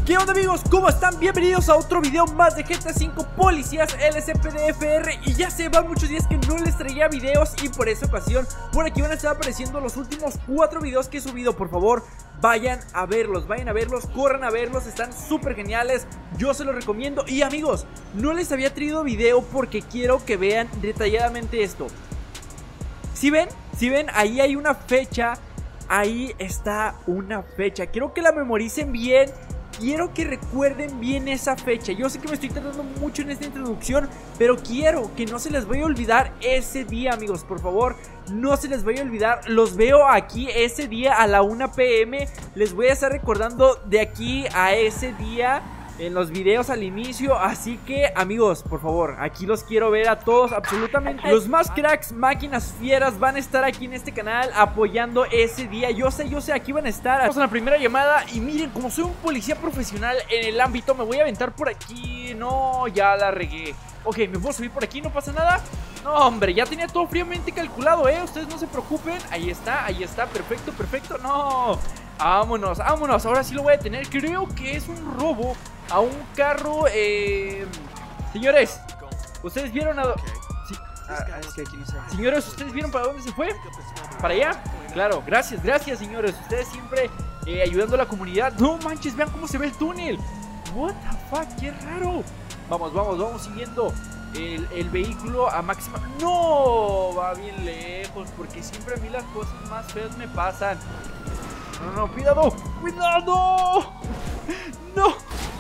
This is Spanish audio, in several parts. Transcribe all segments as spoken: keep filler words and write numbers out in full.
¿Qué onda, amigos? ¿Cómo están? Bienvenidos a otro video más de G T A cinco Policías L S P D F R. Y ya se van muchos días que no les traía videos, y por esa ocasión por aquí van a estar apareciendo los últimos cuatro videos que he subido. Por favor, vayan a verlos, vayan a verlos, corran a verlos, están súper geniales, yo se los recomiendo. Y amigos, no les había traído video porque quiero que vean detalladamente esto. ¿Sí ven? ¿Sí ven? Ahí hay una fecha, ahí está una fecha. Quiero que la memoricen bien. Quiero que recuerden bien esa fecha. Yo sé que me estoy tardando mucho en esta introducción, pero quiero que no se les vaya a olvidar ese día, amigos. Por favor, no se les vaya a olvidar. Los veo aquí ese día a la una pe eme. Les voy a estar recordando de aquí a ese día en los videos al inicio. Así que, amigos, por favor, aquí los quiero ver a todos, absolutamente. Los más cracks, máquinas fieras van a estar aquí en este canal apoyando ese día. Yo sé, yo sé, aquí van a estar. Vamos a la primera llamada. Y miren, como soy un policía profesional en el ámbito, me voy a aventar por aquí. No, ya la regué. Ok, me puedo subir por aquí, no pasa nada. No, hombre, ya tenía todo fríamente calculado, eh. Ustedes no se preocupen. Ahí está, ahí está, perfecto, perfecto. No, vámonos, vámonos. Ahora sí lo voy a detener. Creo que es un robo a un carro. eh... Señores, ¿ustedes vieron a... Sí. Ah, es que aquí no sé. Señores, ¿ustedes vieron para dónde se fue? ¿Para allá? Claro, gracias, gracias, señores. Ustedes siempre eh, ayudando a la comunidad. No manches, vean cómo se ve el túnel. What the fuck, qué raro. Vamos, vamos, vamos siguiendo el, el vehículo a máxima. No, va bien lejos, porque siempre a mí las cosas más feas me pasan. No, no, no, cuidado, cuidado. No.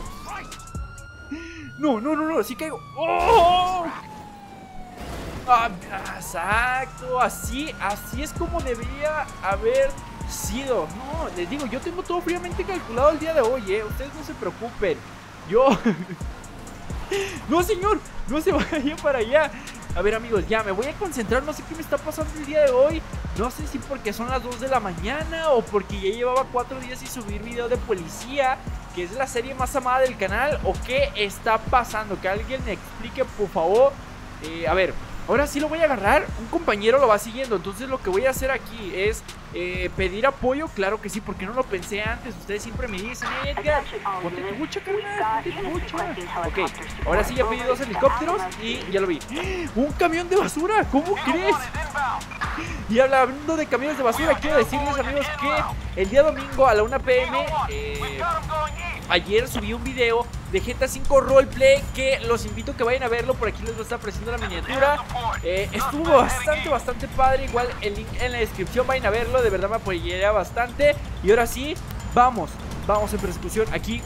No, no, no, no, sí caigo. ¡Oh! Ah, exacto, así, así es como debería haber sido. No, les digo, yo tengo todo fríamente calculado el día de hoy, eh. Ustedes no se preocupen. Yo... No, señor, no se vaya para allá. A ver, amigos, ya me voy a concentrar. No sé qué me está pasando el día de hoy. No sé si porque son las dos de la mañana o porque ya llevaba cuatro días sin subir video de policía, que es la serie más amada del canal, o qué está pasando. Que alguien me explique, por favor. eh, A ver, ahora sí lo voy a agarrar. Un compañero lo va siguiendo. Entonces lo que voy a hacer aquí es eh, pedir apoyo. Claro que sí, porque no lo pensé antes. Ustedes siempre me dicen, hey, Edgar, ponte trucha, carnal, ponte trucha. Ok, ahora sí ya pedí dos helicópteros y ya lo vi. ¡Un camión de basura! ¿Cómo crees? Y hablando de camiones de basura, quiero decirles, amigos, que el día domingo a la una pe eme eh, ayer subí un video de G T A cinco Roleplay, que los invito a que vayan a verlo. Por aquí les va a estar apareciendo la miniatura. eh, Estuvo bastante, bastante padre. Igual el link en la descripción, vayan a verlo. De verdad me apoyaría bastante. Y ahora sí, vamos, vamos en persecución aquí.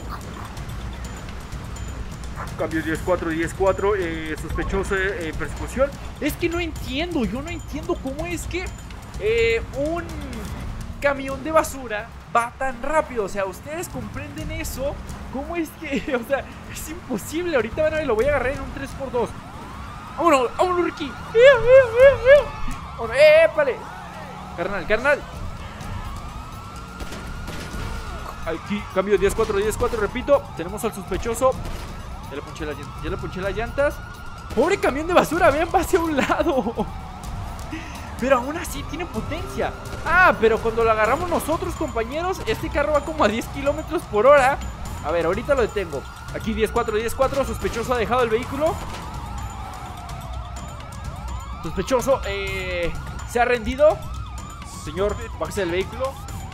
Cambio diez cuatro, diez cuatro, eh, sospechoso en eh, persecución. Es que no entiendo, yo no entiendo cómo es que eh, un camión de basura va tan rápido. O sea, ustedes comprenden eso. ¿Cómo es que? O sea, es imposible. Ahorita van a ver, lo voy a agarrar en un tres por dos. Vámonos, vámonos, Ricky. Vámonos, épale. Carnal, carnal. Aquí, cambio diez cuatro, diez cuatro, repito. Tenemos al sospechoso. Ya le ponché las llantas, ya le ponché las llantas. Pobre camión de basura, vean, va hacia un lado. Pero aún así tiene potencia. Ah, pero cuando lo agarramos nosotros, compañeros, este carro va como a diez kilómetros por hora. A ver, ahorita lo detengo. Aquí diez cuatro, diez cuatro, sospechoso ha dejado el vehículo. Sospechoso eh, se ha rendido. Señor, bájese del vehículo.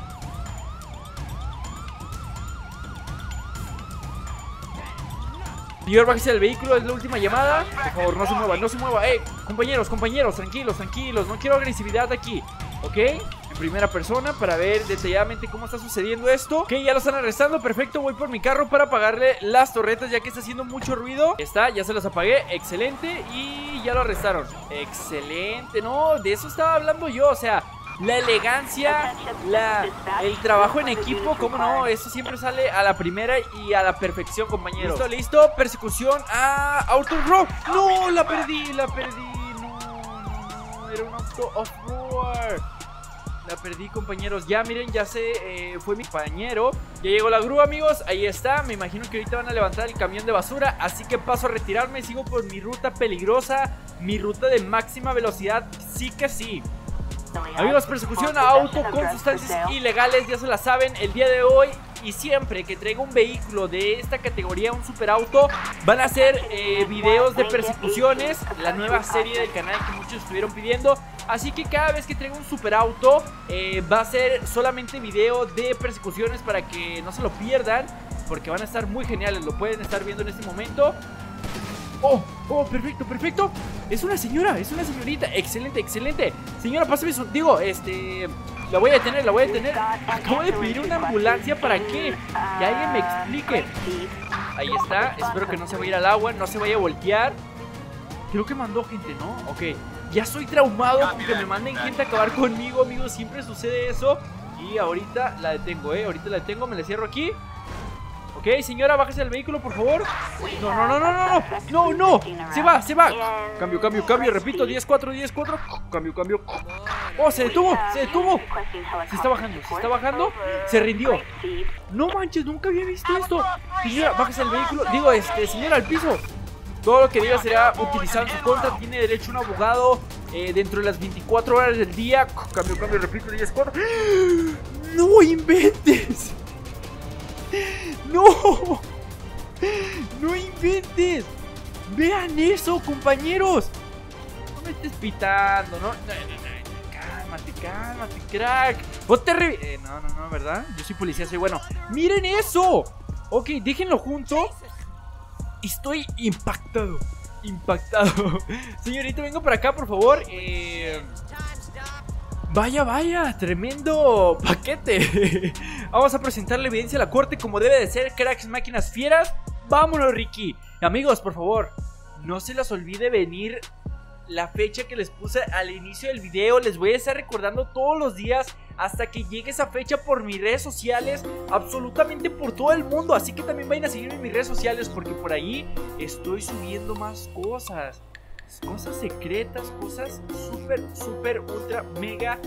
Señor, bájese del vehículo, es la última llamada. Por favor, no se mueva, no se mueva. Eh, compañeros, compañeros, tranquilos, tranquilos. No quiero agresividad aquí, ¿ok? En primera persona para ver detalladamente cómo está sucediendo esto. Ok, ya lo están arrestando, perfecto. Voy por mi carro para apagarle las torretas, ya que está haciendo mucho ruido. Está, ya se las apagué, excelente. Y ya lo arrestaron, excelente. No, de eso estaba hablando yo, o sea, la elegancia, la, el trabajo en equipo, cómo no, eso siempre sale a la primera y a la perfección, compañeros. Listo, listo, persecución a auto rock. No, la perdí, la perdí. No, no, no, era un auto off-road. La perdí, compañeros. Ya, miren, ya se eh, fue mi compañero. Ya llegó la grúa, amigos. Ahí está. Me imagino que ahorita van a levantar el camión de basura. Así que paso a retirarme. Sigo por mi ruta peligrosa. Mi ruta de máxima velocidad. Sí que sí. Amigos, persecución a auto con sustancias ilegales, ya se la saben, el día de hoy. y siempre que traiga un vehículo de esta categoría, un superauto, van a ser eh, videos de persecuciones, la nueva serie del canal que muchos estuvieron pidiendo. Así que cada vez que traiga un superauto eh, va a ser solamente video de persecuciones para que no se lo pierdan, porque van a estar muy geniales, lo pueden estar viendo en este momento. Oh, oh, perfecto, perfecto. Es una señora, es una señorita. Excelente, excelente. Señora, pásame su... Digo, este... La voy a detener, la voy a detener. Acabo de pedir una ambulancia, ¿para qué? Que alguien me explique. Ahí está, espero que no se vaya a ir al agua, no se vaya a voltear. Creo que mandó gente, ¿no? Ok, ya soy traumado con que me manden gente a acabar conmigo, amigos. Siempre sucede eso. Y ahorita la detengo, eh, ahorita la detengo, me la cierro aquí. Ok, señora, bájese del vehículo, por favor. No, no, no, no, no, no, no, no. Se va, se va. Cambio, cambio, cambio, repito, diez cuatro, diez cuatro. Cambio, cambio. Oh, se detuvo, se detuvo. Se está bajando, se está bajando. Se rindió. No manches, nunca había visto esto. Señora, bájese del vehículo. Digo, este, señora, al piso. Todo lo que diga será utilizado en su contra. Tiene derecho a un abogado eh, dentro de las veinticuatro horas del día. Cambio, cambio, repito, diez cuatro. No inventes. No, no inventes. Vean eso, compañeros. No me estés pitando, no, no, no, no. Cálmate, cálmate, crack. No te re... eh, no, no, no, ¿verdad? Yo soy policía, soy bueno. Miren eso. Ok, déjenlo junto. Estoy impactado, impactado. Señorita, venga para acá, por favor. Eh... Vaya, vaya, tremendo paquete. Vamos a presentar la evidencia a la corte como debe de ser, cracks, máquinas fieras. Vámonos, Ricky. Amigos, por favor, no se les olvide venir la fecha que les puse al inicio del video. Les voy a estar recordando todos los días hasta que llegue esa fecha por mis redes sociales, absolutamente por todo el mundo. Así que también vayan a seguirme en mis redes sociales, porque por ahí estoy subiendo más cosas. Cosas secretas, cosas súper, súper, ultra, mega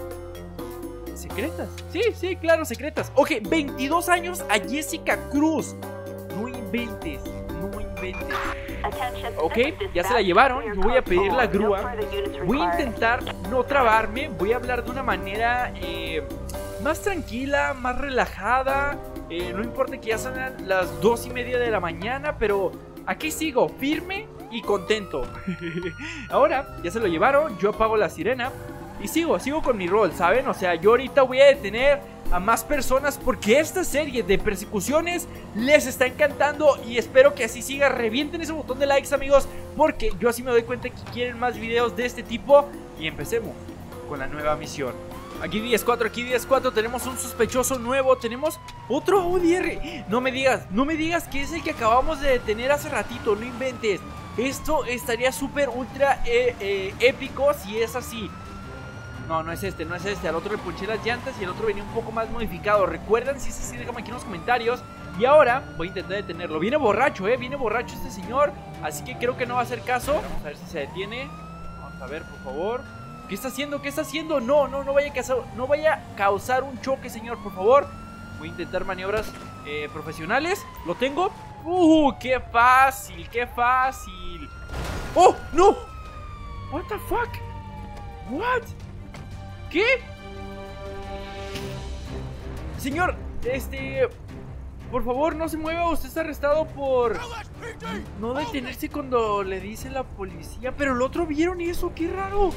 secretas. Sí, sí, claro, secretas. Ok, veintidós años a Jessica Cruz. No inventes, no inventes. Ok, ya se la llevaron. Yo voy a pedir la grúa. Voy a intentar no trabarme. Voy a hablar de una manera eh, más tranquila, más relajada. eh, No importa que ya sean las dos y media de la mañana, pero aquí sigo, firme y contento. Ahora, ya se lo llevaron. Yo apago la sirena y sigo, sigo con mi rol, ¿saben? O sea, yo ahorita voy a detener a más personas porque esta serie de persecuciones les está encantando y espero que así siga. Revienten ese botón de likes, amigos, porque yo así me doy cuenta que quieren más videos de este tipo. Y empecemos con la nueva misión. Aquí diez cuatro, aquí diez cuatro, tenemos un sospechoso nuevo, tenemos otro Audi R. No me digas, no me digas que es el que acabamos de detener hace ratito, no inventes. Esto estaría súper ultra eh, eh, épico si es así. No, no es este, no es este. Al otro le ponché las llantas y el otro venía un poco más modificado. ¿Recuerdan? Si es así, déjame aquí en los comentarios. Y ahora voy a intentar detenerlo. Viene borracho, eh, viene borracho este señor. Así que creo que no va a hacer caso. Vamos a ver si se detiene. Vamos a ver, por favor. ¿Qué está haciendo? ¿Qué está haciendo? No, no, no vaya a causar, no vaya a causar un choque, señor, por favor. Voy a intentar maniobras eh, profesionales. ¿Lo tengo? ¡Uh! ¡Qué fácil! ¡Qué fácil! ¡Oh! ¡No! ¿What the fuck? ¿What? ¿Qué? Señor, este... por favor, no se mueva. Usted está arrestado por no detenerse cuando le dice la policía. Pero el otro, ¿vieron eso? ¡Qué raro!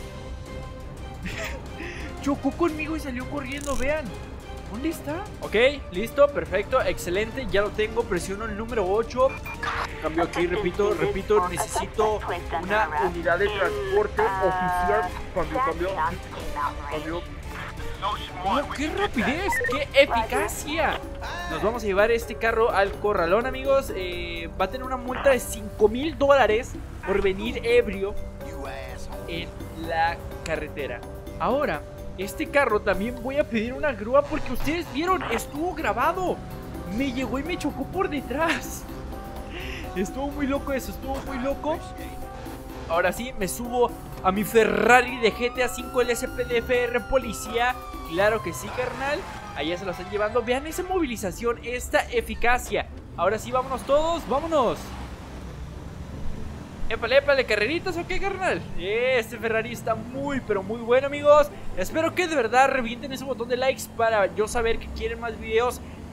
Chocó conmigo y salió corriendo, vean. ¿Dónde está? Ok, listo, perfecto, excelente, ya lo tengo. Presiono el número ocho. Cambio aquí, repito, repito, necesito una unidad de transporte oficial. Cambio, cambio, cambio. Oh, ¡qué rapidez! ¡Qué eficacia! Nos vamos a llevar este carro al corralón, amigos. eh, Va a tener una multa de cinco mil dólares por venir ebrio en la carretera. Ahora, este carro también voy a pedir una grúa porque ustedes vieron, estuvo grabado. Me llegó y me chocó por detrás. Estuvo muy loco eso, estuvo muy loco. Ahora sí, me subo a mi Ferrari de G T A cinco L S P D F R policía. Claro que sí, carnal. Allá se lo están llevando. Vean esa movilización, esta eficacia. Ahora sí, vámonos todos, vámonos. Épale, épale, carreritas, ¿o qué, carnal? Este Ferrari está muy, pero muy bueno, amigos. Espero que de verdad revienten ese botón de likes para yo saber que quieren más videos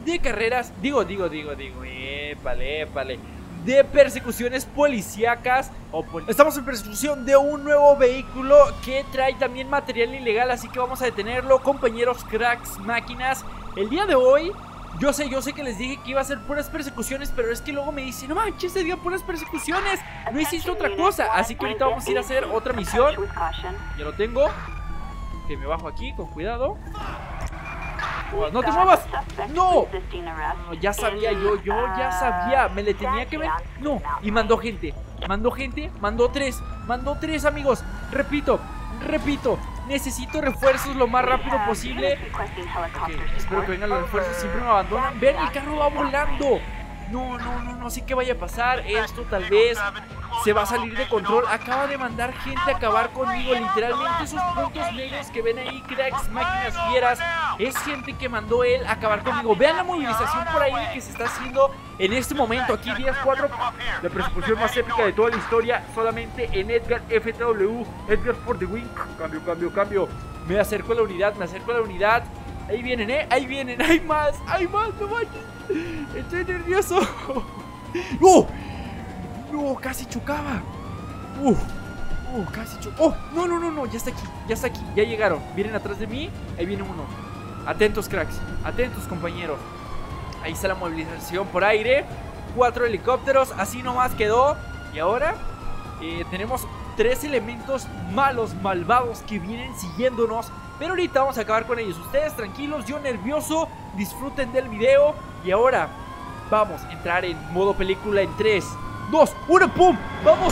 de carreras, digo, digo, digo, digo, épale, épale, de persecuciones policíacas. O pol Estamos en persecución de un nuevo vehículo que trae también material ilegal, así que vamos a detenerlo, compañeros, cracks, máquinas. El día de hoy, yo sé, yo sé que les dije que iba a ser puras persecuciones, pero es que luego me dicen, no manches, se dio puras persecuciones, no hiciste otra cosa. Así que ahorita vamos a ir a hacer otra misión. Ya lo tengo. Que me bajo aquí, con cuidado. ¡No te muevas! ¡No! No, ya sabía yo, yo ya sabía. Me le tenía que ver. No, y mandó gente. Mandó gente, mandó tres. Mandó tres, amigos. Repito, repito. Necesito refuerzos lo más rápido posible. Okay, espero que vengan los refuerzos. Siempre me abandonan. Ven, el carro va volando. No, no, no, no sé qué vaya a pasar. Esto tal vez se va a salir de control. Acaba de mandar gente a acabar conmigo. Literalmente esos puntos negros que ven ahí, cracks, máquinas, fieras, es gente que mandó él a acabar conmigo. Vean la movilización por ahí que se está haciendo en este momento. Aquí diez cuatro, la persecución más épica de toda la historia, solamente en Edgar F T W. Edgar for the win. Cambio, cambio, cambio. Me acerco a la unidad, me acerco a la unidad. Ahí vienen, eh, ahí vienen, hay más, hay más, no manches. Estoy nervioso. ¡No! ¡No! Casi chocaba. ¡Uh! ¡Uh! Casi chocaba. ¡Oh! No, no, no, no. Ya está aquí. Ya está aquí. Ya llegaron. Vienen atrás de mí. Ahí viene uno. Atentos, cracks. Atentos, compañeros. Ahí está la movilización por aire. Cuatro helicópteros. Así nomás quedó. Y ahora eh, tenemos tres elementos malos, malvados que vienen siguiéndonos. Pero ahorita vamos a acabar con ellos. Ustedes tranquilos, yo nervioso. Disfruten del video. Y ahora vamos a entrar en modo película en tres, dos, uno, ¡pum! ¡Vamos!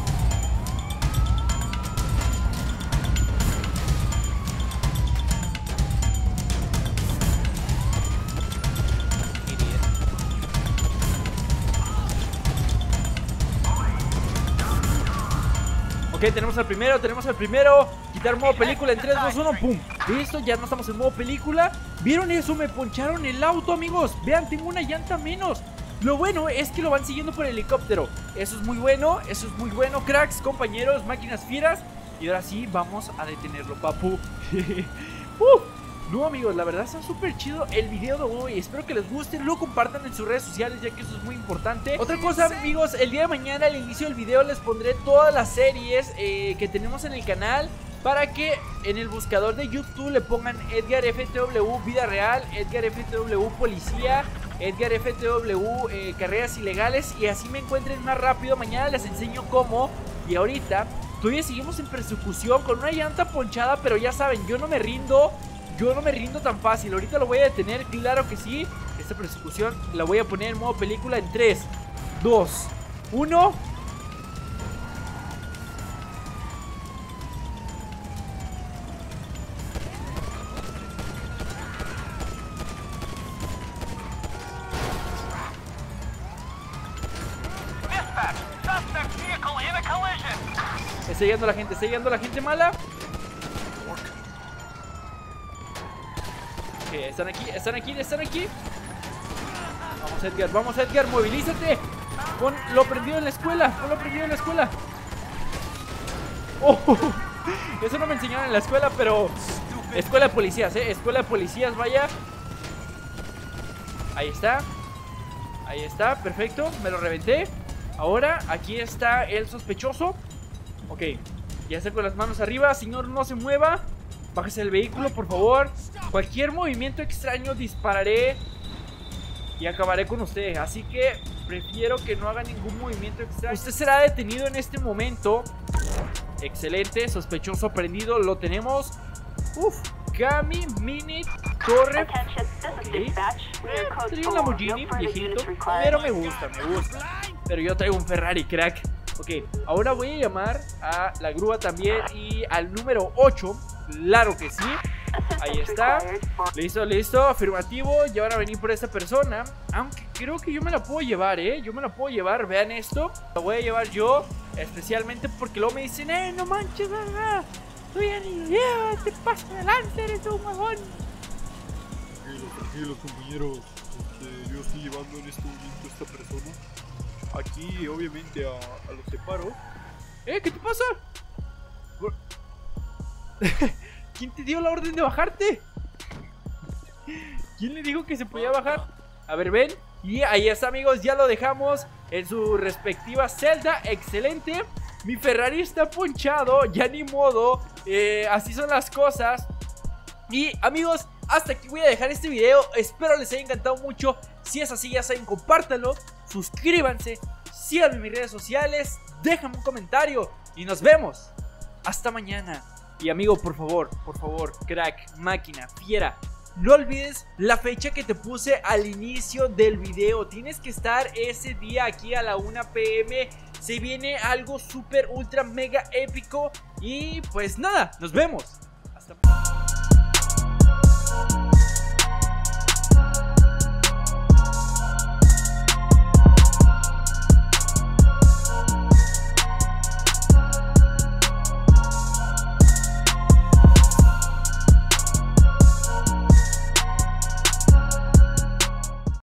Ok, tenemos al primero, tenemos al primero. Quitar modo película en tres, dos, uno, ¡pum! Listo, ya no estamos en modo película. ¿Vieron eso? Me poncharon el auto, amigos. Vean, tengo una llanta menos. Lo bueno es que lo van siguiendo por helicóptero. Eso es muy bueno, eso es muy bueno, cracks, compañeros, máquinas fieras. Y ahora sí, vamos a detenerlo, papu. uh, No, amigos, la verdad está súper chido el video de hoy. Espero que les guste, lo compartan en sus redes sociales, ya que eso es muy importante. Otra cosa, amigos, el día de mañana al inicio del video les pondré todas las series eh, que tenemos en el canal, para que en el buscador de YouTube le pongan Edgar F T W Vida Real, Edgar F T W Policía, Edgar F T W eh, Carreras Ilegales, y así me encuentren más rápido. Mañana les enseño cómo. Y ahorita todavía seguimos en persecución con una llanta ponchada, pero ya saben, yo no me rindo. Yo no me rindo tan fácil. Ahorita lo voy a detener, claro que sí. Esta persecución la voy a poner en modo película en tres, dos, uno. Está llegando la gente, está llegando la gente mala. Ok, están aquí, están aquí, están aquí. Vamos, Edgar, vamos, Edgar, movilízate. Pon lo prendido en la escuela, pon lo prendido en la escuela. Oh, eso no me enseñaron en la escuela, pero escuela de policías, eh, escuela de policías, vaya. Ahí está. Ahí está, perfecto, me lo reventé. Ahora, aquí está el sospechoso. Ok, ya está con las manos arriba. Señor, no se mueva. Bájese del vehículo, por favor. Cualquier movimiento extraño dispararé y acabaré con usted. Así que prefiero que no haga ningún movimiento extraño. Usted será detenido en este momento. Excelente, sospechoso prendido. Lo tenemos. Uf, Cami, Mini, Torre. Okay. Eh, Tenía un Lamborghini viejito, pero me gusta, me gusta. Pero yo traigo un Ferrari, crack. Ok, ahora voy a llamar a la grúa también y al número ocho. Claro que sí. Ahí está. Listo, listo, afirmativo. Ya van a venir por esta persona. Aunque creo que yo me la puedo llevar, eh Yo me la puedo llevar, vean esto. La voy a llevar yo, especialmente porque luego me dicen, eh, no manches, ah, tú ya ni lo llevas, te paso adelante, eres un huevón. Tranquilos, tranquilos, compañeros. Este, yo estoy llevando en este momento a esta persona. Aquí, obviamente, a, a los separos. ¿Eh? ¿Qué te pasa? ¿Quién te dio la orden de bajarte? ¿Quién le dijo que se podía bajar? A ver, ven. Y ahí está, amigos, ya lo dejamos en su respectiva celda. Excelente. Mi Ferrari está ponchado, ya ni modo. eh, Así son las cosas. Y amigos, hasta aquí voy a dejar este video. Espero les haya encantado mucho. Si es así, ya saben, compártanlo, suscríbanse, síganme en mis redes sociales, déjenme un comentario y nos vemos. Hasta mañana. Y amigo, por favor, por favor, crack, máquina, fiera, no olvides la fecha que te puse al inicio del video. Tienes que estar ese día aquí a la una p m. Se viene algo súper, ultra, mega épico. Y pues nada, nos vemos. Hasta